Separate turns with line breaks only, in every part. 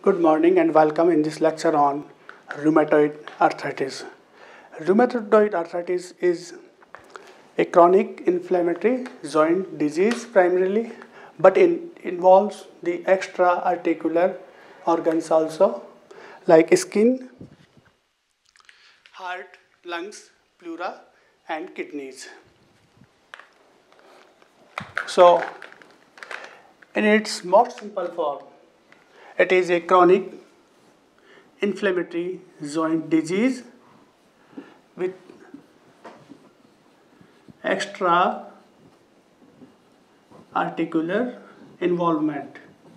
Good morning and welcome in this lecture on rheumatoid arthritis. Rheumatoid arthritis is a chronic inflammatory joint disease primarily, but it involves the extra articular organs also, like skin, heart, lungs, pleura, and kidneys. So, in its most simple form, it is a chronic inflammatory joint disease with extra articular involvement.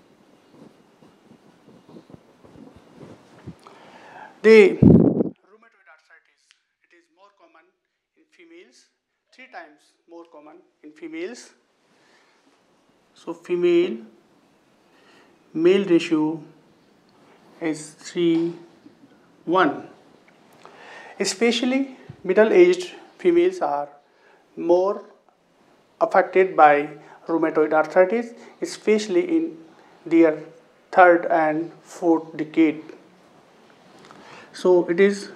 The rheumatoid arthritis, it is more common in females, 3 times more common in females. So female male ratio is 3:1. Especially middle-aged females are more affected by rheumatoid arthritis, especially in their third and fourth decade. So it is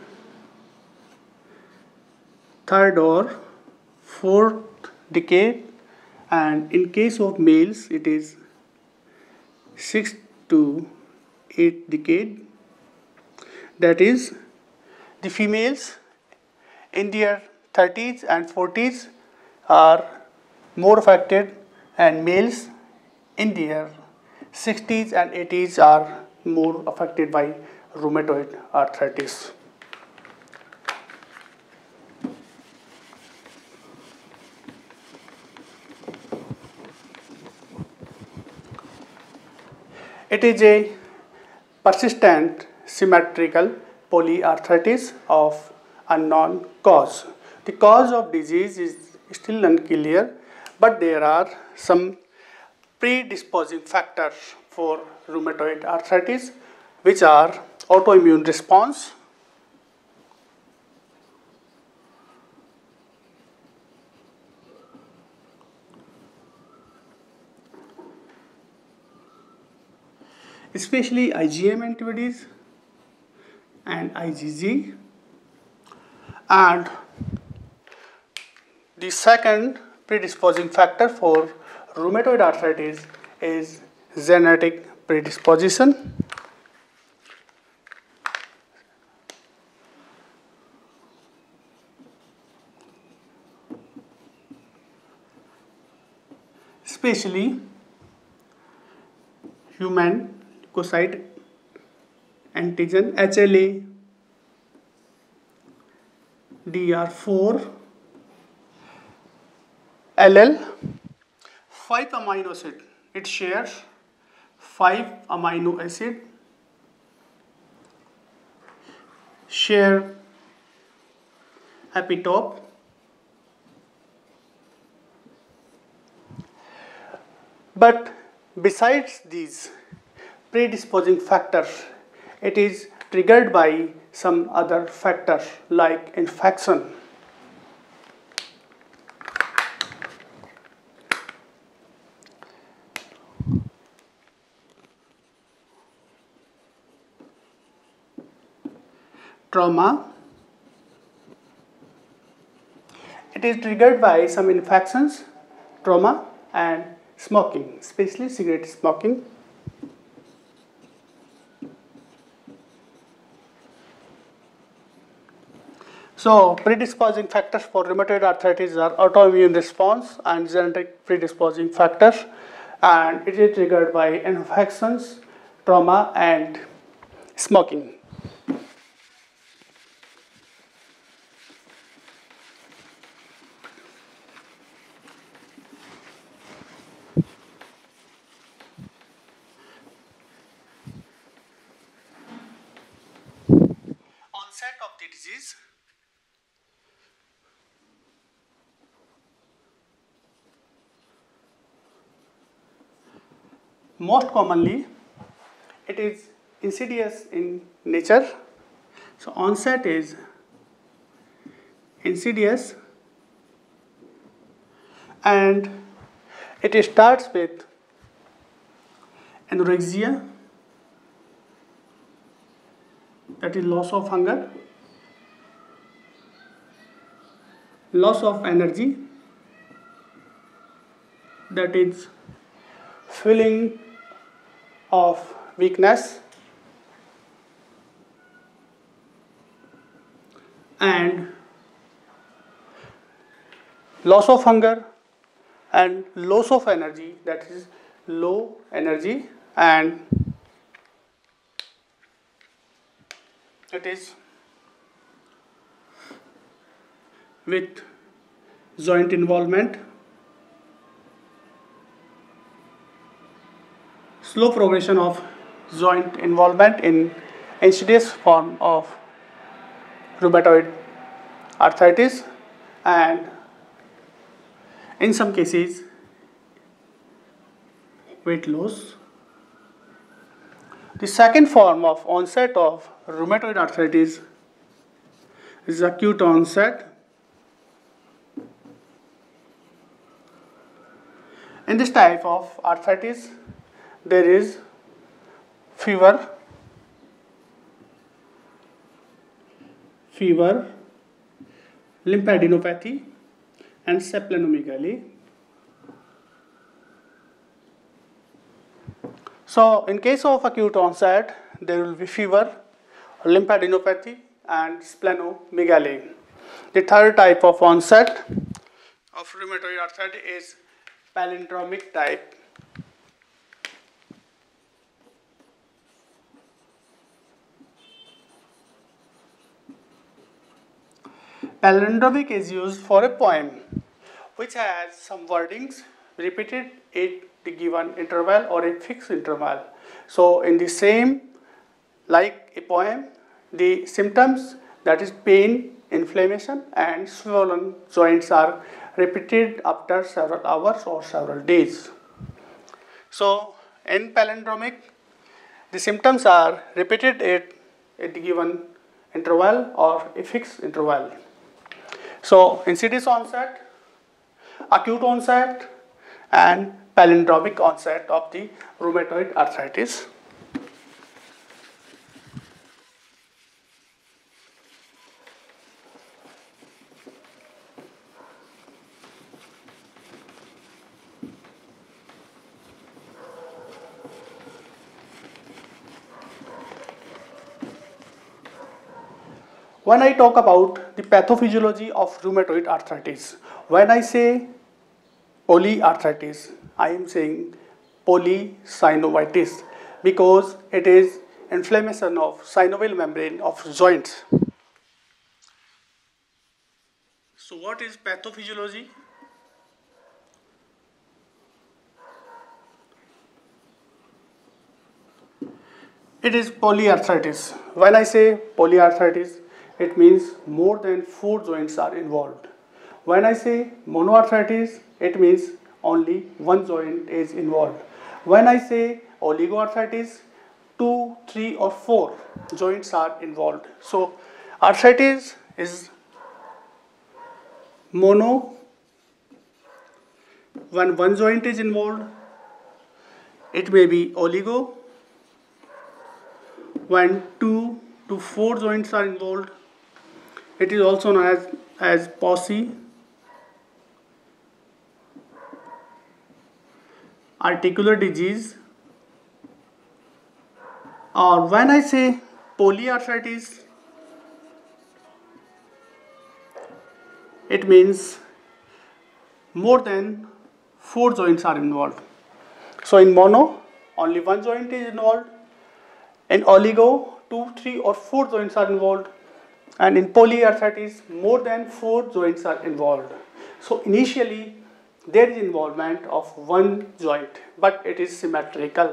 third or fourth decade, and in case of males it is 6th to 8th decade. That is, the females in their 30s and 40s are more affected, and males in their 60s and 80s are more affected by rheumatoid arthritis. It is a persistent symmetrical polyarthritis of unknown cause. The cause of disease is still unclear, but there are some predisposing factors for rheumatoid arthritis, which are autoimmune response, especially IgM antibodies and IgG, and the second predisposing factor for rheumatoid arthritis is genetic predisposition. Especially human leukocyte antigen HLA, DR4, LL, 5 amino acid. It shares 5 amino acid, share epitope, but besides these predisposing factors, it is triggered by some other factors like infection. Trauma. It is triggered by some infections, trauma, and smoking, especially cigarette smoking. So, predisposing factors for rheumatoid arthritis are autoimmune response and genetic predisposing factors, and it is triggered by infections, trauma, and smoking. Onset of the disease. Most commonly, it is insidious in nature. So, onset is insidious, and it starts with anorexia, that is loss of hunger, loss of energy, that is feeling of weakness, and loss of hunger and loss of energy, that is low energy, and it is with joint involvement, slow progression of joint involvement in insidious form of rheumatoid arthritis, and in some cases weight loss. The second form of onset of rheumatoid arthritis is acute onset. In this type of arthritis, there is fever, lymphadenopathy, and splenomegaly. So, in case of acute onset, there will be fever, lymphadenopathy, and splenomegaly. The third type of onset of rheumatoid arthritis is palindromic type. Palindromic is used for a poem which has some wordings repeated at the given interval or a fixed interval. So, in the same, like a poem, the symptoms, that is pain, inflammation, and swollen joints are repeated after several hours or several days. So, in palindromic, the symptoms are repeated at the given interval or a fixed interval. So, insidious onset, acute onset, and palindromic onset of the rheumatoid arthritis. When I talk about the pathophysiology of rheumatoid arthritis, when I say polyarthritis, I am saying polysynovitis because it is inflammation of synovial membrane of joints. So, what is pathophysiology? It is polyarthritis. When I say polyarthritis, it means more than 4 joints are involved. When I say monoarthritis, it means only 1 joint is involved. When I say oligoarthritis, 2, 3 or 4 joints are involved. So, arthritis is mono when 1 joint is involved. It may be oligo when 2 to 4 joints are involved. It is also known as poly articular disease. Or when I say polyarthritis, it means more than 4 joints are involved. So, in mono, only 1 joint is involved. In oligo, 2, 3 or 4 joints are involved. And in polyarthritis, more than 4 joints are involved. So, initially, there is involvement of 1 joint, but it is symmetrical.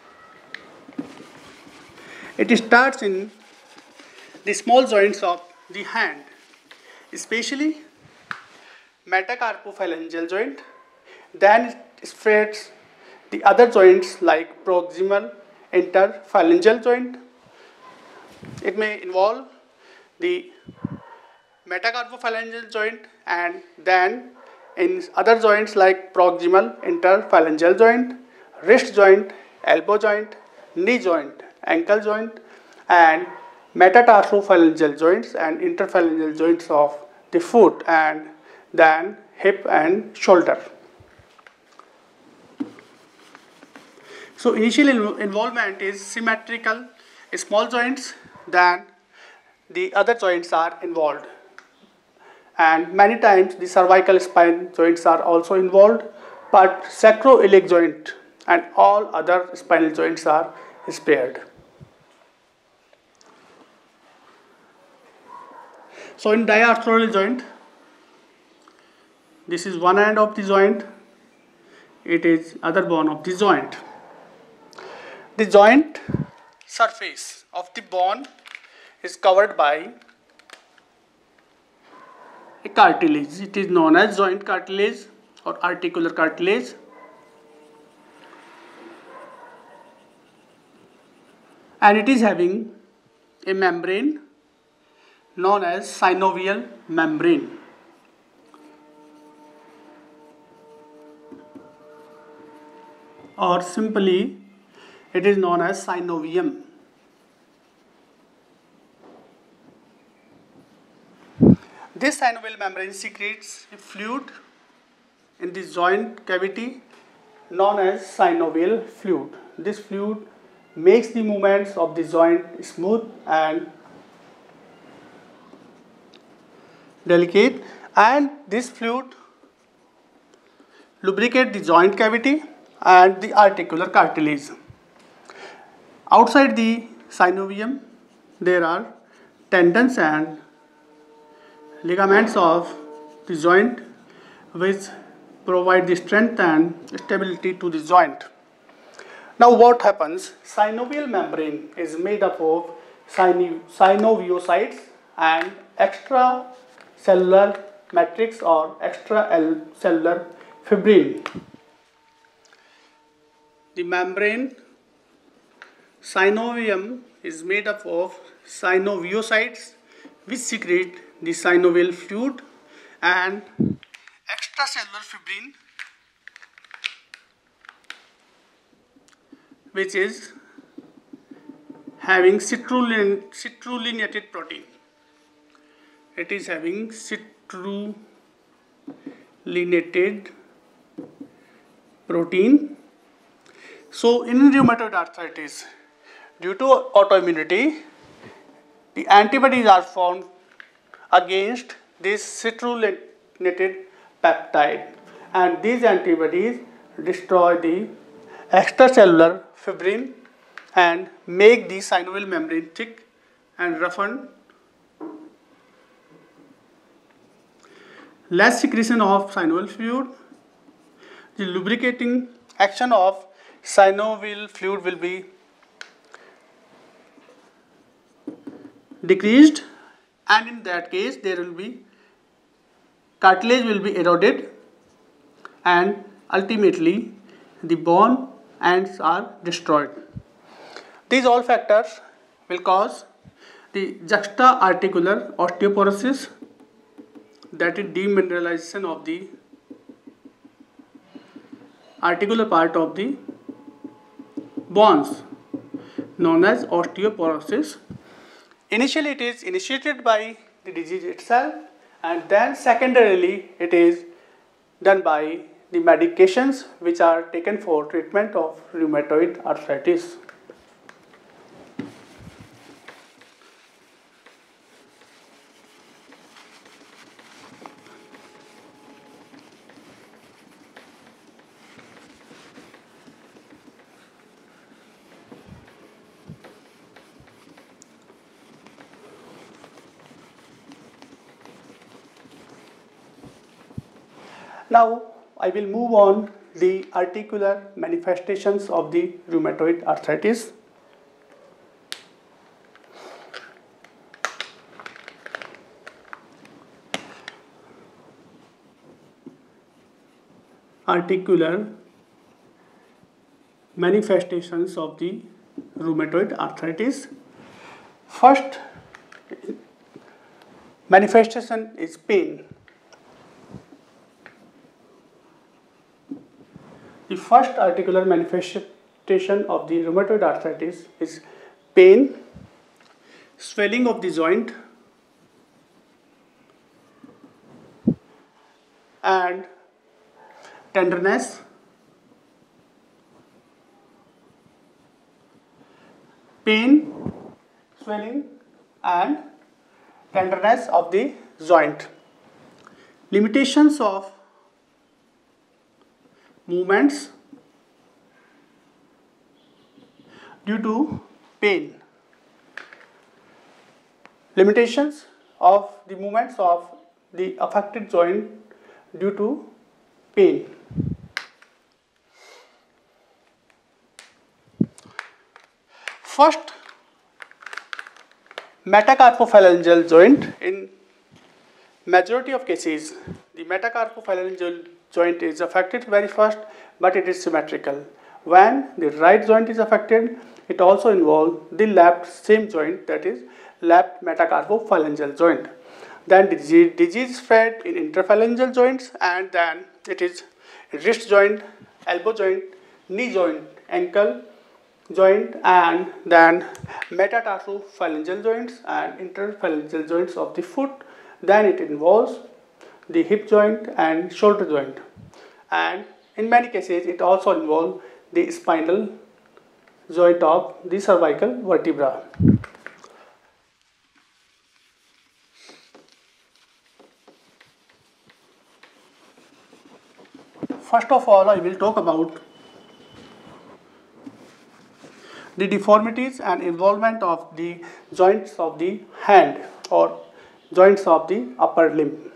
It starts in the small joints of the hand, especially metacarpophalangeal joint. Then it spreads the other joints like proximal interphalangeal joint. It may involve the metacarpophalangeal joint, and then in other joints like proximal interphalangeal joint, wrist joint, elbow joint, knee joint, ankle joint, and metatarsophalangeal joints and interphalangeal joints of the foot, and then hip and shoulder. So initial involvement is symmetrical, small joints, then the other joints are involved, and many times the cervical spine joints are also involved, but sacroiliac joint and all other spinal joints are spared. So in diarthroidal joint, this is one end of the joint, it is other bone of the joint. The joint surface of the bone is covered by a cartilage. It is known as joint cartilage or articular cartilage. And it is having a membrane known as synovial membrane. Or simply, it is known as synovium. This synovial membrane secretes a fluid in the joint cavity known as synovial fluid. This fluid makes the movements of the joint smooth and delicate, and this fluid lubricates the joint cavity and the articular cartilage. Outside the synovium, there are tendons and ligaments of the joint which provide the strength and stability to the joint. Now what happens? Synovial membrane is made up of synoviocytes and extracellular matrix or extracellular fibrin. The membrane synovium is made up of synoviocytes which secrete the synovial fluid and extracellular fibrin, which is having citrullineated protein. It is having citrullineated protein. So in rheumatoid arthritis, due to autoimmunity, the antibodies are formed against this citrullineated peptide, and these antibodies destroy the extracellular fibrin and make the synovial membrane thick and roughened. Less secretion of synovial fluid, the lubricating action of synovial fluid will be decreased, and in that case there will be cartilage will be eroded, and ultimately the bone ends are destroyed. These all factors will cause the juxta-articular osteoporosis, that is demineralization of the articular part of the bones, known as osteoporosis. Initially it is initiated by the disease itself, and then secondarily it is done by the medications which are taken for treatment of rheumatoid arthritis. Now I will move on the articular manifestations of the rheumatoid arthritis. Articular manifestations of the rheumatoid arthritis. First manifestation is pain. The first articular manifestation of the rheumatoid arthritis is pain. swelling of the joint, and tenderness, pain, swelling and tenderness of the joint. Limitations of movements due to pain. Limitations of the movements of the affected joint due to pain. First, metacarpophalangeal joint. In majority of cases, the metacarpophalangeal joint is affected very first, but it is symmetrical. When the right joint is affected, it also involves the left same joint, that is left metacarpophalangeal joint. Then disease spread in interphalangeal joints, and then it is wrist joint, elbow joint, knee joint, ankle joint, and then metatarsophalangeal joints and interphalangeal joints of the foot. Then it involves the hip joint and shoulder joint, and in many cases it also involves the spinal joint of the cervical vertebra. First of all, I will talk about the deformities and involvement of the joints of the hand or joints of the upper limb.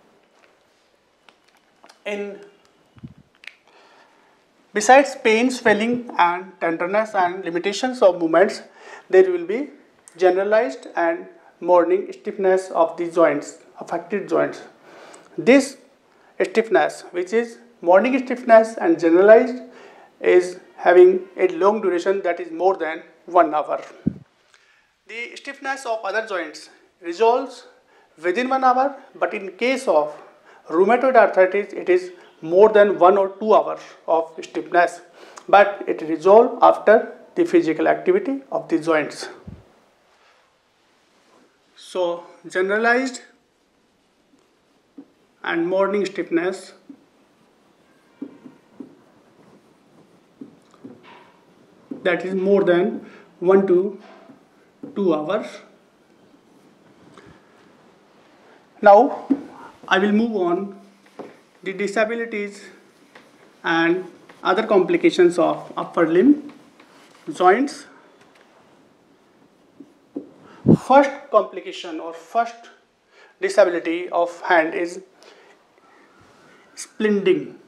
Besides pain, swelling and tenderness and limitations of movements, there will be generalized and morning stiffness of the joints, affected joints. This stiffness, which is morning stiffness and generalized, is having a long duration, that is more than 1 hour. The stiffness of other joints resolves within 1 hour, but in case of rheumatoid arthritis, it is more than 1 or 2 hours of stiffness, but it resolves after the physical activity of the joints. So, generalized and morning stiffness that is more than 1 to 2 hours. Now, I will move on the disabilities and other complications of upper limb joints. First complication or first disability of hand is spindling.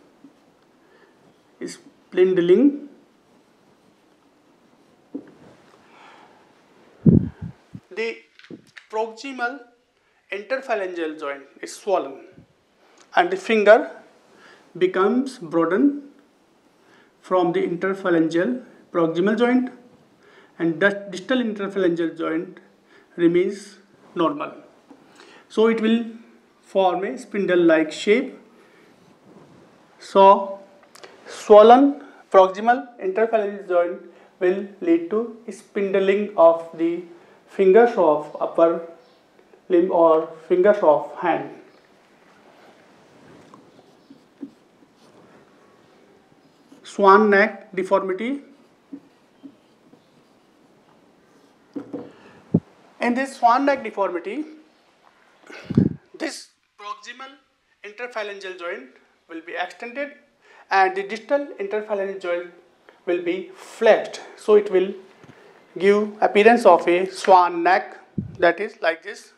The proximal interphalangeal joint is swollen and the finger becomes broadened from the interphalangeal proximal joint, and the distal interphalangeal joint remains normal. So it will form a spindle-like shape. So swollen proximal interphalangeal joint will lead to spindling of the fingers of upper limb or fingers of hand. Swan neck deformity. In this swan neck deformity, this proximal interphalangeal joint will be extended and the distal interphalangeal joint will be flexed. So it will give appearance of a swan neck, that is like this.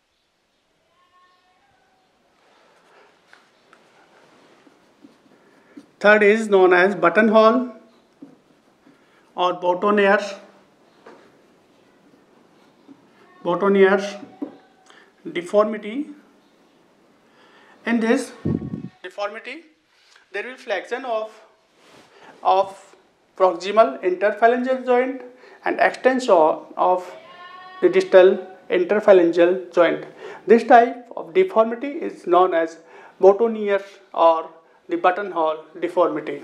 Third is known as buttonhole or boutonniere deformity. In this deformity, there will be flexion of proximal interphalangeal joint and extension of the distal interphalangeal joint. This type of deformity is known as boutonniere or the buttonhole deformity.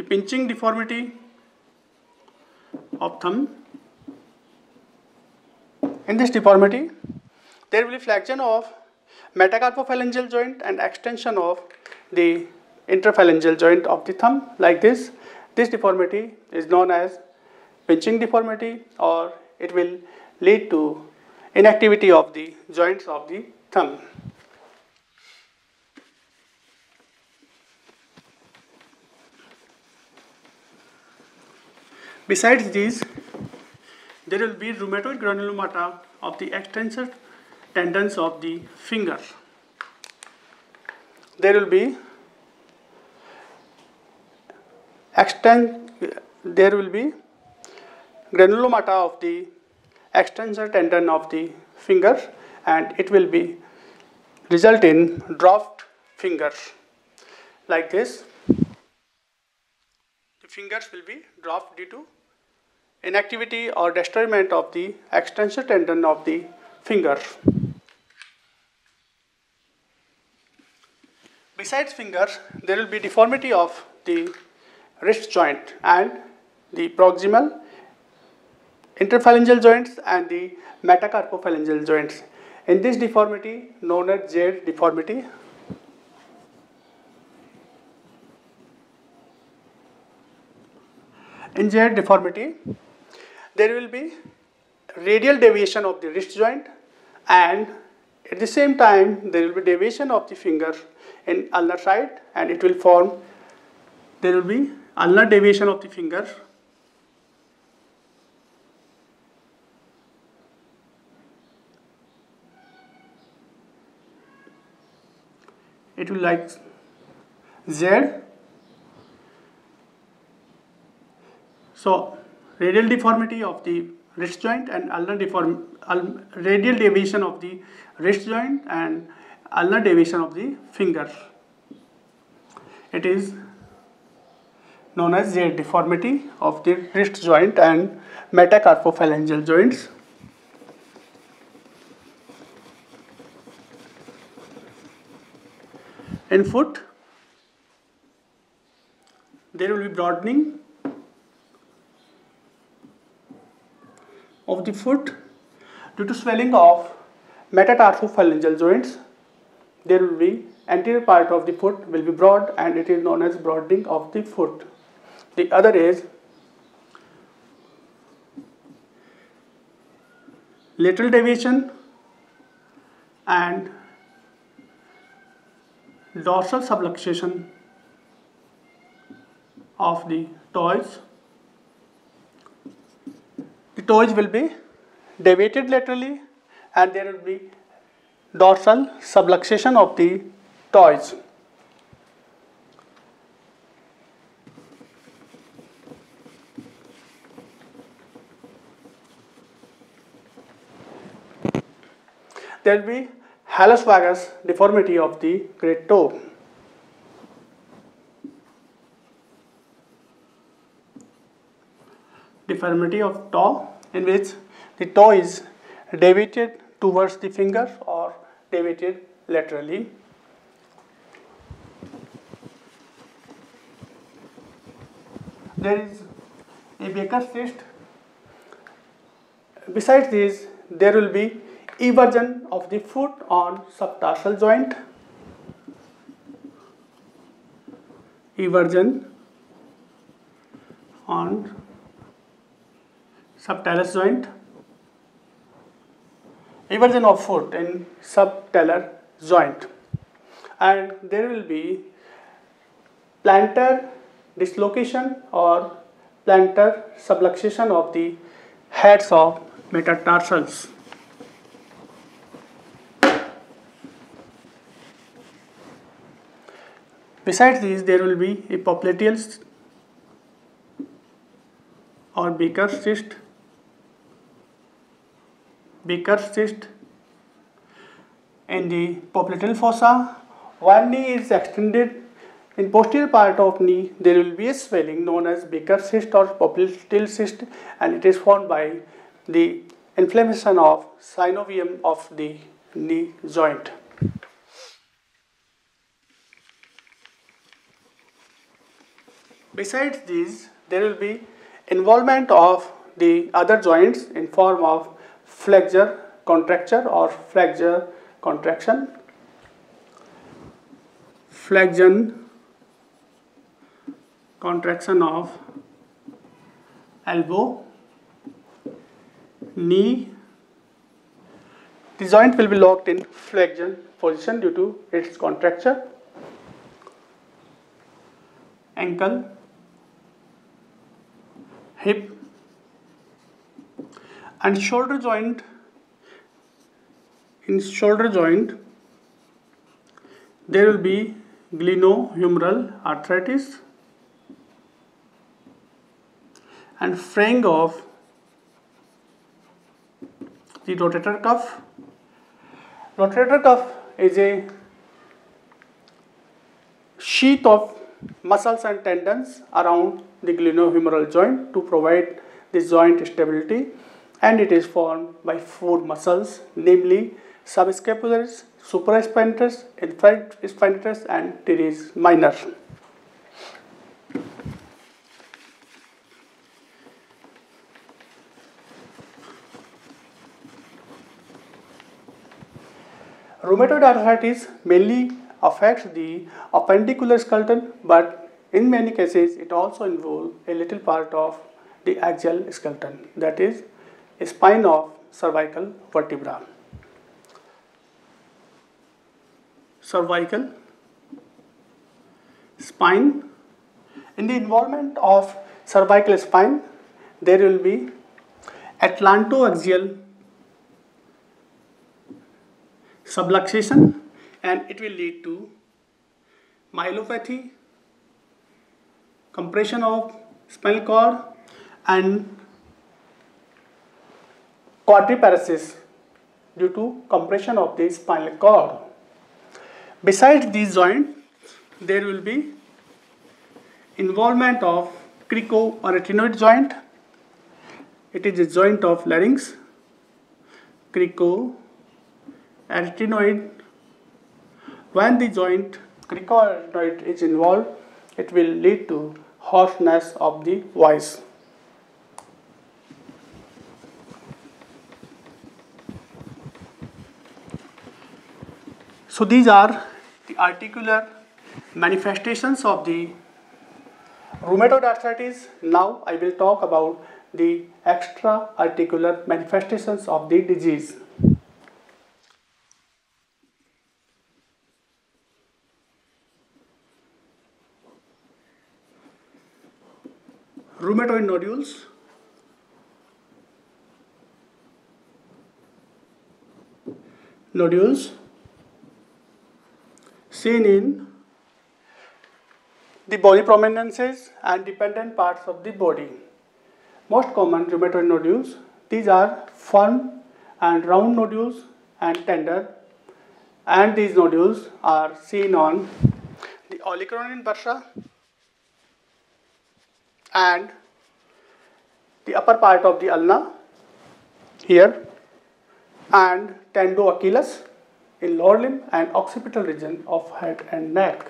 pinching deformity of thumb. In this deformity, there will be flexion of metacarpophalangeal joint and extension of the interphalangeal joint of the thumb like this. This deformity is known as pinching deformity, or it will lead to inactivity of the joints of the thumb. Besides these, there will be rheumatoid granulomata of the extensor tendons of the finger. There will be granulomata of the extensor tendon of the finger, and it will be result in dropped finger like this. The fingers will be dropped due to inactivity or destroyment of the extensor tendon of the finger. Besides fingers, there will be deformity of the wrist joint and the proximal interphalangeal joints and the metacarpophalangeal joints. In this deformity, known as Jade deformity, in Jade deformity, there will be radial deviation of the wrist joint, and at the same time there will be deviation of the finger in ulnar side, and it will form, there will be ulnar deviation of the finger. It will like Z. So radial deformity of the wrist joint and radial deviation of the wrist joint and ulnar deviation of the finger. It is known as Z deformity of the wrist joint and metacarpophalangeal joints. In foot, there will be broadening of the foot due to swelling of metatarsophalangeal joints. There will be anterior part of the foot will be broad, and it is known as broadening of the foot. The other is lateral deviation and dorsal subluxation of the toes. The toes will be deviated laterally, and there will be dorsal subluxation of the toes. There will be hallux valgus deformity of the great toe. Deformity of toe, in which the toe is deviated towards the finger or deviated laterally. There is a Baker's cyst. Besides this, there will be eversion of the foot on subtarsal joint. Eversion on subtalus joint. Eversion of foot in subtalar joint. And there will be plantar dislocation or plantar subluxation of the heads of metatarsals. Besides these, there will be a popliteal or Baker's cyst. Baker's cyst in the popliteal fossa. One knee is extended. In posterior part of knee, there will be a swelling known as Baker's cyst or popliteal cyst, and it is formed by the inflammation of synovium of the knee joint. Besides these, there will be involvement of the other joints in form of flexure contracture or flexure contraction, flexion contraction of elbow, knee. The joint will be locked in flexion position due to its contracture, ankle, hip, and shoulder joint. In shoulder joint, there will be glenohumeral arthritis and fraying of the rotator cuff. Rotator cuff is a sheath of muscles and tendons around the glenohumeral joint to provide the joint stability, and it is formed by four muscles, namely subscapularis, supraspinatus, infraspinatus, and teres minor. Rheumatoid arthritis mainly affects the appendicular skeleton, but in many cases it also involves a little part of the axial skeleton, that is, a spine of cervical vertebra. Cervical spine. In the involvement of cervical spine, there will be atlantoaxial subluxation, and it will lead to myelopathy, compression of spinal cord, and quadriparesis due to compression of the spinal cord. Besides these joints, there will be involvement of cricoarytenoid joint. It is a joint of larynx. Cricoarytenoid. When the joint cricoarytenoid is involved, it will lead to hoarseness of the voice. So these are the articular manifestations of the rheumatoid arthritis. Now I will talk about the extra articular manifestations of the disease. Rheumatoid nodules. Nodules seen in the body prominences and dependent parts of the body. Most common rheumatoid nodules, these are firm and round nodules and tender, and these nodules are seen on the olecranon bursa and the upper part of the ulna here, and tendo achilles in lower limb and occipital region of head and neck.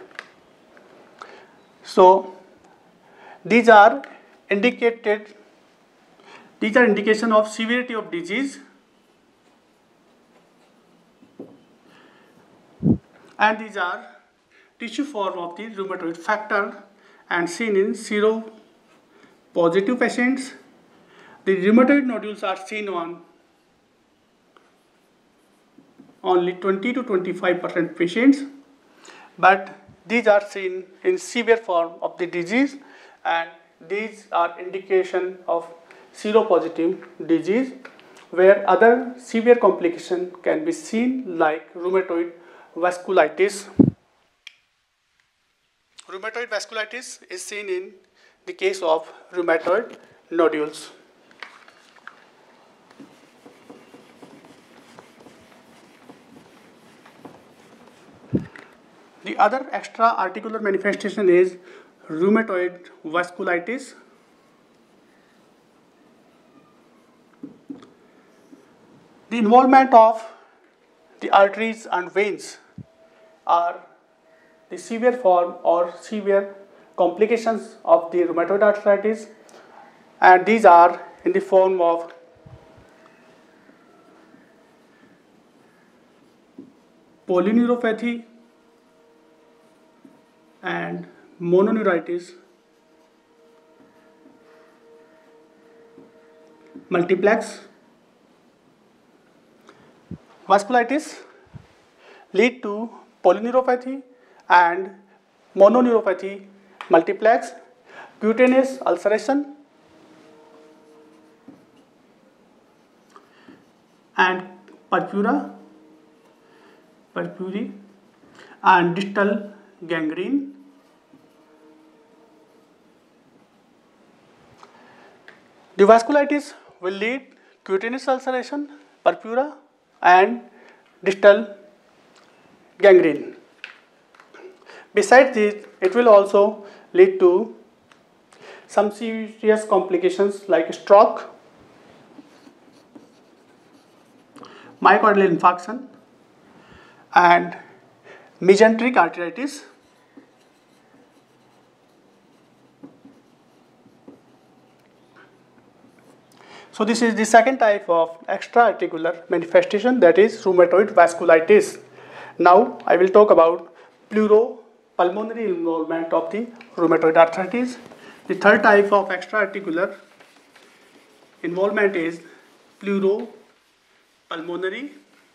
So these are indication of severity of disease, and these are tissue form of the rheumatoid factor and seen in seropositive patients. The rheumatoid nodules are seen on only 20 to 25% patients, but these are seen in severe form of the disease, and these are indication of seropositive disease, where other severe complications can be seen like rheumatoid vasculitis. Rheumatoid vasculitis is seen in the case of rheumatoid nodules. The other extra articular manifestation is rheumatoid vasculitis. The involvement of the arteries and veins are the severe form or severe complications of the rheumatoid arthritis, and these are in the form of polyneuropathy and mononeuritis, multiplex vasculitis lead to polyneuropathy and mononeuropathy, multiplex cutaneous ulceration and purpura and distal gangrene. The vasculitis will lead cutaneous ulceration, purpura and distal gangrene. Besides this, it will also lead to some serious complications like stroke, myocardial infarction and mesenteric arteritis. So this is the second type of extra-articular manifestation, that is rheumatoid vasculitis. Now I will talk about pleuropulmonary involvement of the rheumatoid arthritis. The third type of extra-articular involvement is pleuropulmonary.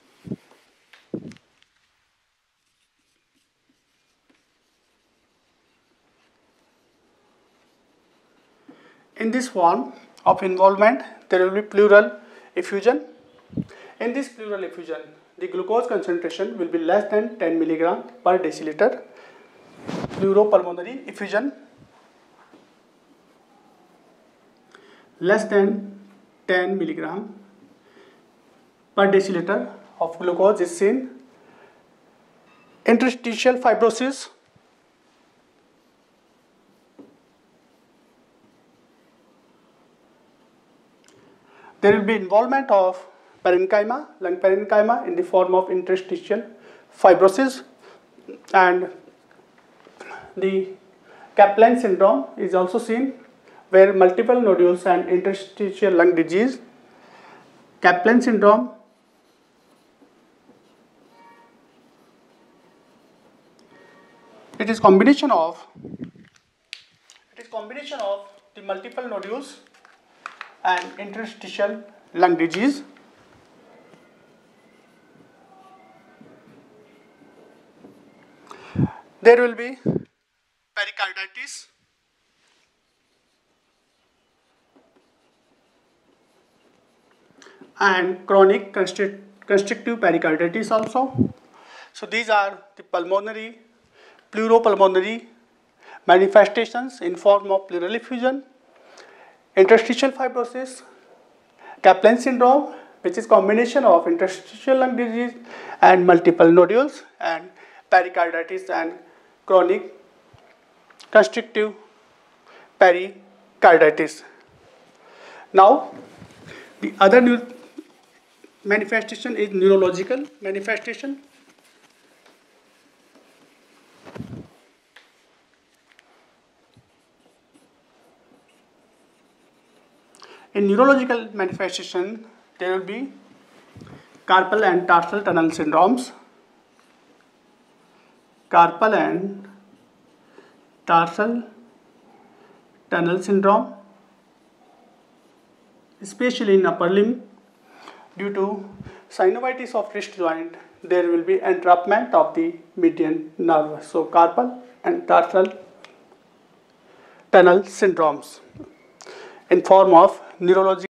In this form of involvement, there will be pleural effusion. In this pleural effusion, the glucose concentration will be less than 10 mg per deciliter. Pleuropulmonary effusion less than 10 mg per deciliter of glucose is seen. Interstitial fibrosis, there will be involvement of parenchyma, lung parenchyma in the form of interstitial fibrosis, and the Kaplan syndrome is also seen, where multiple nodules and interstitial lung disease. Kaplan syndrome it is combination of the multiple nodules and interstitial lung disease. There will be pericarditis, and chronic constrictive pericarditis also. So these are the pleuropulmonary manifestations in form of pleural effusion, interstitial fibrosis, Kaplan syndrome, which is combination of interstitial lung disease and multiple nodules, and pericarditis and chronic constrictive pericarditis. Now, the other new manifestation is neurological manifestation. In neurological manifestation, there will be carpal and tarsal tunnel syndromes. Carpal and tarsal tunnel syndrome, especially in upper limb, due to synovitis of wrist joint, there will be entrapment of the median nerve. So carpal and tarsal tunnel syndromes in form of neurological